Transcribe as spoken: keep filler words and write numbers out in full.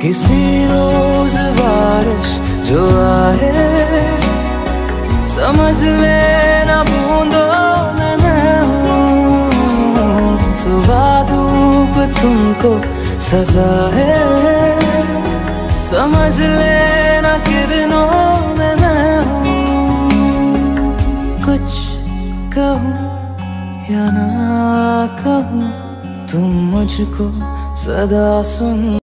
किसी रोज बारिश जो आए, समझ लेना बूंदों में मैं हूँ। सुबह धूप तुमको सदा है, समझ लेना किरणों में मैं हूँ। कुछ कहूँ या ना कहूँ, तुम मुझको सदा सुन